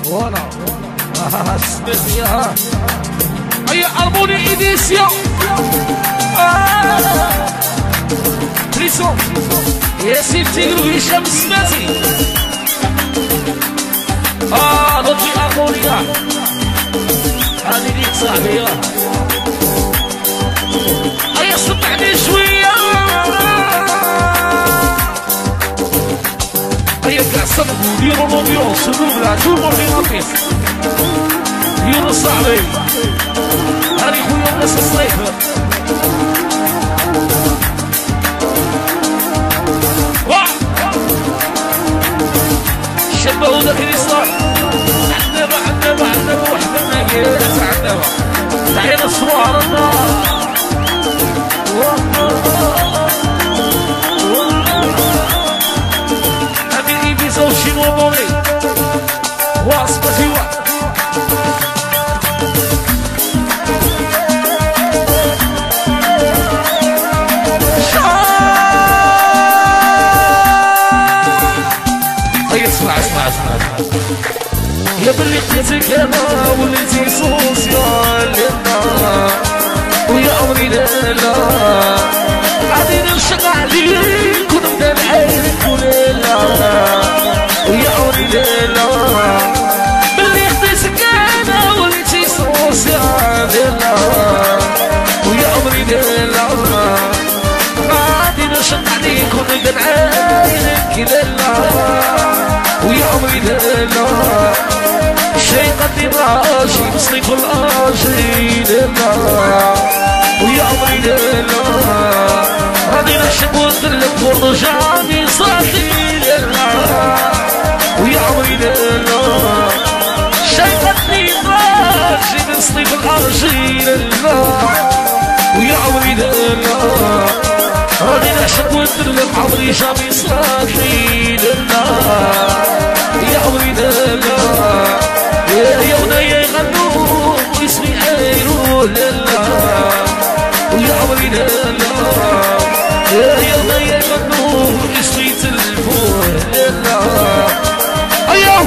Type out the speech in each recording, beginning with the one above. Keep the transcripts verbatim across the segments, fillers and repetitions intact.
وانا سمعت ياها هيا ألموني إديسيون تريسون يا سيدي وهشام السماتي اه نضي ألمونيا هذه ليك صاحبي هيا سمعني شوية هيا كاع صدقوا ديروا لومبيونس دوبلا تومو في لابيس ديروا صاحبي هاني خويا الناس الصيف شبهوا ذاك الإصرار عندنا عندنا عندنا وحدة ناقص عندنا تعالى الصوار هذه إيبيزا وشينوا موري واصبة في واحد يا بلي لقيتك انا وليتي سوسيال لنا ويا عمري لالا غادي نلشق عليك ونبدا نعايرك وليلا ويا عمري لالا بلي خديتك انا وليتي سوسيال لنا ويا عمري لالا غادي نلشق عليك ونبدا نعايرك لالا ويا عمري لالا شي قدي راشي بصني كل آجي لالا ويا عمري لالا غادي نعشق وندلك ونرجعني صافي لالا ويا عمري لالا شي قدي راشي بصني كل آجي لالا ويا عمري لالا غادي نعشق وندلك عمري جامي صافي لالا يا عمري لالا يا ونايا يغنوا واسمي عايرو لالا ويا عمري لالا يا ونايا يغنوا واسمي تلفون لالا ايوا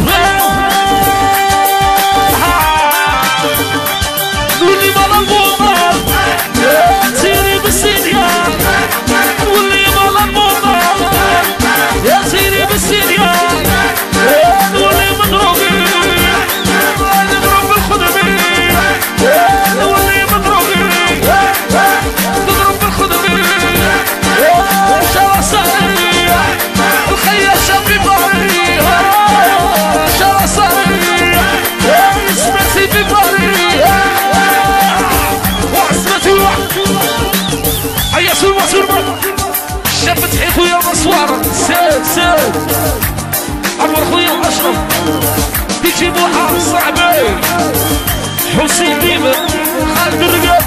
نولي مالامونا سيري بالسيديا نولي مالامونا يا سيري بالسيديا نولي مضروبين فتحي خويا مصوار ساد ساد عمر خويا اشرف تيجي محمد صاحبي حسين بيبر خالد الرقاب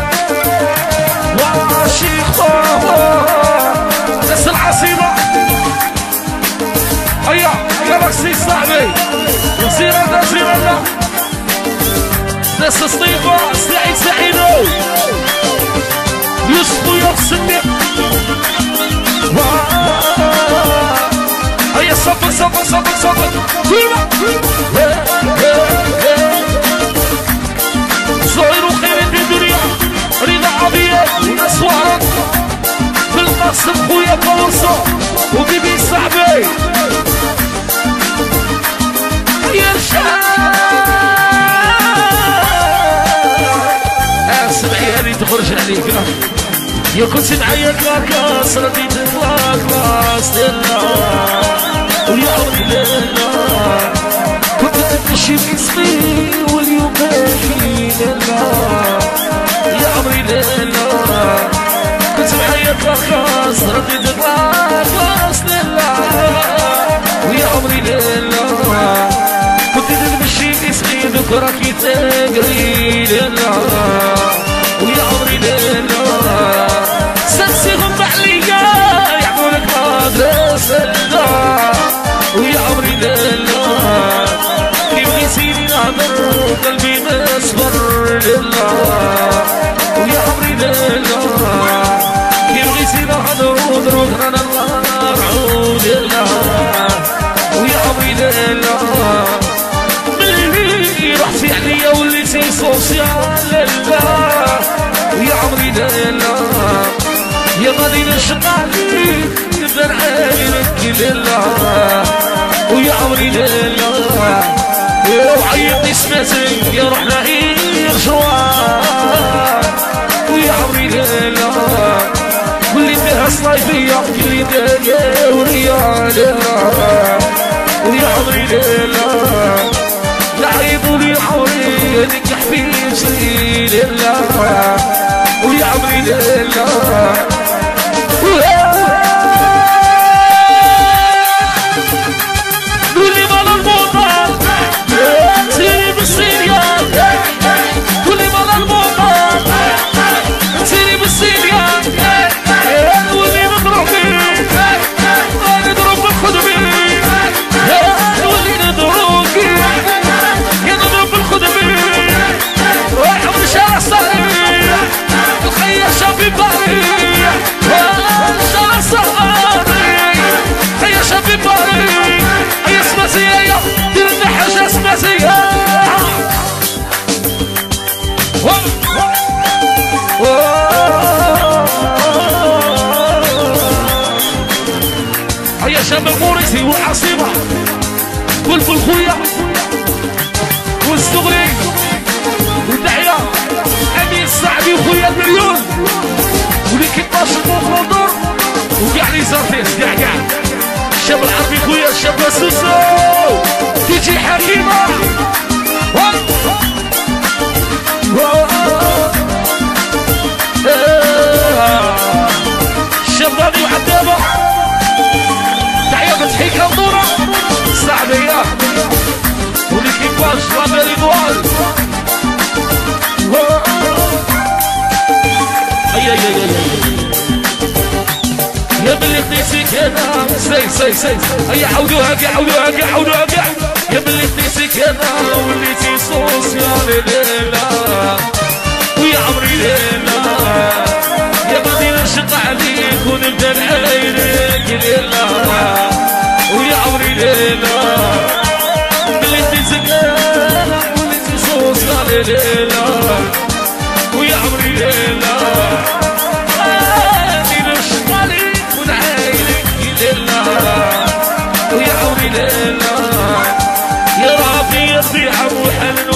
وشيخ ناس العاصمة هيا يا رقصي صاحبي وزيرة زيرة ناس سطيفة سعيد سعيدو يوسف ويا الصديق هيا صبر صبر صبر صبر صغير وخير في الدنيا رضا عبيد وناس وعرض في القصر خويا بورصة وبيبي صاحبي يا رشاد سمعي هذه تخرج عليك يا كنت معايا كلاس ردي تطلع كلاس لالا ويا عمري لالا كنت تمشي باسمي واليوم باكي لالا يا عمري لالا كنت معايا كلاس ردي تطلع كلاس لالا ويا عمري لالا كنت تمشي باسمي دوك راكي تقري لالا ويا عمري لالا سنسيهم عليا يعملك مدرسة ويا عمري لالا كيف يسيني نهضر قلبي ما صبر لالا ويا عمري لالا كيف يسيني نهضر ودروك انا النار عود لالا ويا عمري لالا غادي نشقالي نبدا نعايرك لله ويا عمري لله وعيطني سمعتك يا روح نعير شوار ويا عمري لله واللي فيها صلايفية كلي دايا وريا لله ويا عمري لله لعيب ولي عمري هذيك حبيب سري لله ويا عمري لله قولي مال الموطن سيري بالسيريان قولي مال الموطن سيري بالسيريان ولي نضرب بيه نضرب بالخدمي ولي نضرب بيه نضرب بالخدمي رايح من شارع صغير الخير شافي باري شارع صغير خير شافي باري هي سماسية ديرنا حاجة سماسية هيا شاب الموريسي والعاصمة والفل خويا والصغري والدعية أمين الصعبي وخويا المليون وليكيباج المفروضور وكاع لي زارتيس كاع كاع الشاب العربي خويا الشاب سوسو تيجي حكيمة الشاب غادي وعدابة تحية فتحي كندورة الصعبية وليكيباج لابيل إيطوال أي أي أي يا بلي قيسك هنا سي سي سي هيا عودوها كاع عودوها كاع عودوها كاع يا بلي قيسك هنا وليتي سوسيال ليلة ويا عمري ليلة يا غادي نشق عليك ونبدا نعايرك ليلة ويا عمري ليلة بلي قيسك هنا وليتي سوسيال ليلة ويا عمري ليلة ويا عمري ليلة يا ربي يصيح ابو حنان